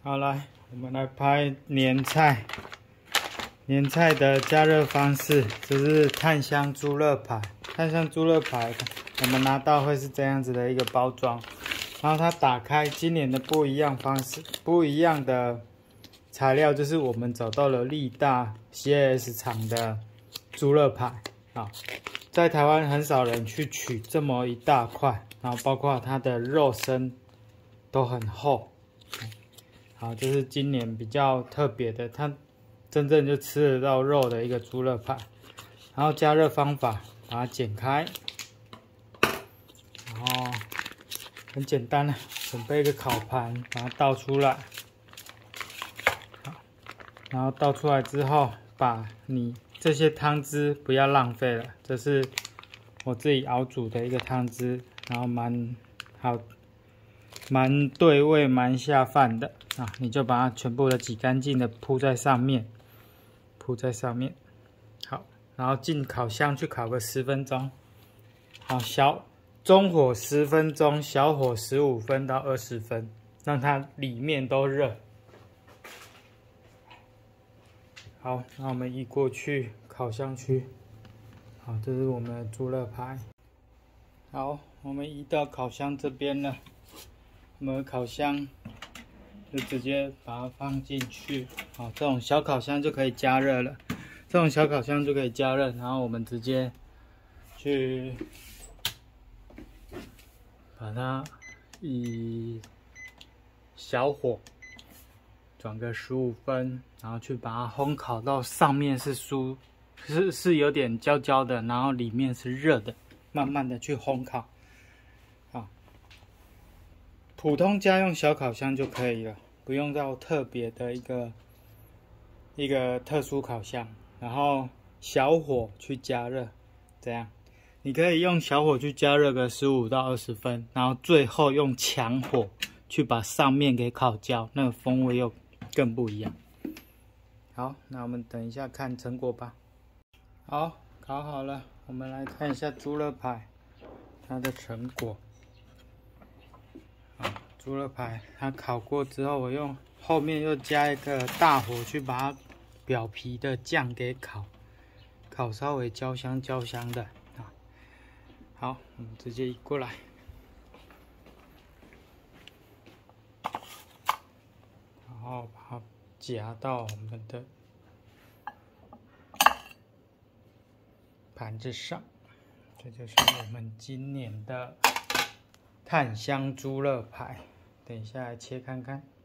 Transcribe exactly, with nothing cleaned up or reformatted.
好，来，我们来拍年菜。年菜的加热方式，这是炭香猪肋排。炭香猪肋排，我们拿到会是这样子的一个包装，然后它打开，今年的不一样方式，不一样的材料，就是我们找到了力大 C A S 厂的猪肋排啊，在台湾很少人去取这么一大块，然后包括它的肉身都很厚。好，这是今年比较特别的，它真正就吃得到肉的一个猪肋排。然后加热方法，把它剪开，然后很简单了，准备一个烤盘，把它倒出来。好，然后倒出来之后，把你这些汤汁不要浪费了，这是我自己熬煮的一个汤汁，然后蛮好。蛮对味、蛮下饭的啊！你就把它全部的挤干净的铺在上面，铺在上面。好，然后进烤箱去烤个十分钟。好，小中火十分钟，小火十五分到二十分，让它里面都热。好，那我们移过去烤箱区。好，这是我们的猪肋排。好，我们移到烤箱这边了。我们烤箱就直接把它放进去，好，这种小烤箱就可以加热了。这种小烤箱就可以加热，然后我们直接去把它以小火转个十五分，然后去把它烘烤到上面是酥，是是有点焦焦的，然后里面是热的，慢慢的去烘烤。普通家用小烤箱就可以了，不用到特别的一个一个特殊烤箱，然后小火去加热，这样你可以用小火去加热个十五到二十分，然后最后用强火去把上面给烤焦，那个风味又更不一样。好，那我们等一下看成果吧。好，烤好了，我们来看一下猪肋排它的成果。猪肋排它烤过之后，我用后面又加一个大火去把它表皮的酱给烤，烤稍微焦香焦香的啊。好，我们直接移过来，然后把它夹到我们的盘子上。这就是我们今年的炭香猪肋排。等一下来切看看。